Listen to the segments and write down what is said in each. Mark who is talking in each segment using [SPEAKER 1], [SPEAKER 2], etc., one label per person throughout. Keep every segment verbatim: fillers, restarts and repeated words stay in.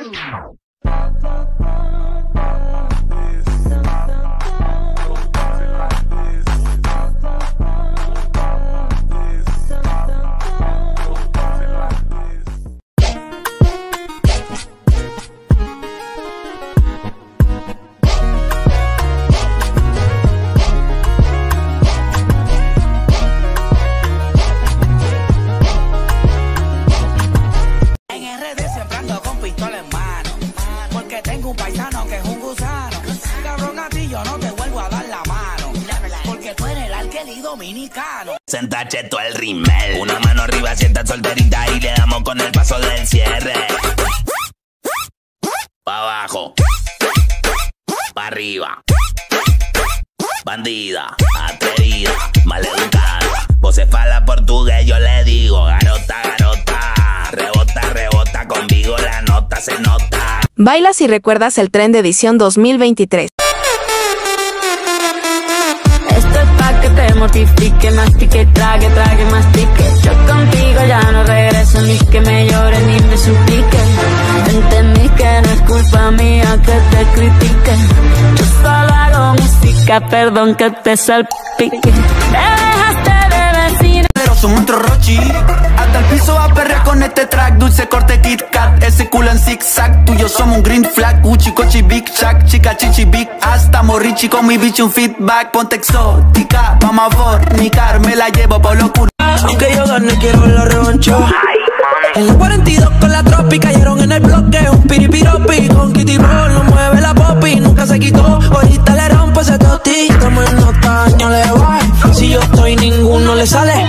[SPEAKER 1] Dominicano. Senta cheto el rimel. Una mano arriba, sienta solterita y le damos con el paso del cierre. Pa' abajo, pa' arriba. Bandida, atrevida, maleducada. Vos se fala portugués, yo le digo garota, garota. Rebota, rebota, conmigo la nota se nota.
[SPEAKER 2] Baila si recuerdas el tren de edición dos mil veintitrés.
[SPEAKER 3] Esto es pa' que te mortifique, mastique, trague, trague, mastique. Yo contigo ya no regreso, ni que me llores ni me suplique. Entendí que no es culpa mía que te critique. Yo solo hago música, perdón que te salpique. Te dejaste de vecina.
[SPEAKER 4] Pero son un rochi. Hasta el piso va a perrear con este track. Dulce corte Kit Kat, ese culo en zigzag. Tú y yo somos un green flag, Gucci, Cochi, Big Shack. Chica, chichi, big hasta morrichi con mi bicho un feedback. Ponte exótica, vamos a fornicar. Me la llevo por locura.
[SPEAKER 5] Aunque yo gané, quiero la revancha. En la cuarenta y dos con la tropi cayeron en el bloque. Un piripiropi con Kitty Ball. No mueve la popi, nunca se quitó. Ahorita le rompo ese toti. Estamos en nota, año le va. Si yo estoy, ninguno le sale.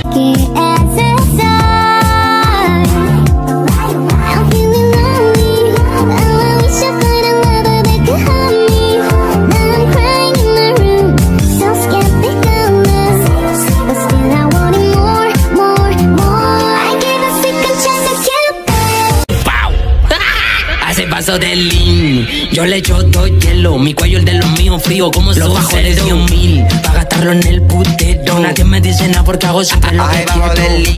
[SPEAKER 6] Paso del lean, yo le echo todo hielo. Mi cuello el de los míos frío como los bajones de un mil. Pa' gastarlo en el putero. Nadie me dice nada porque hago siempre lo que quiero.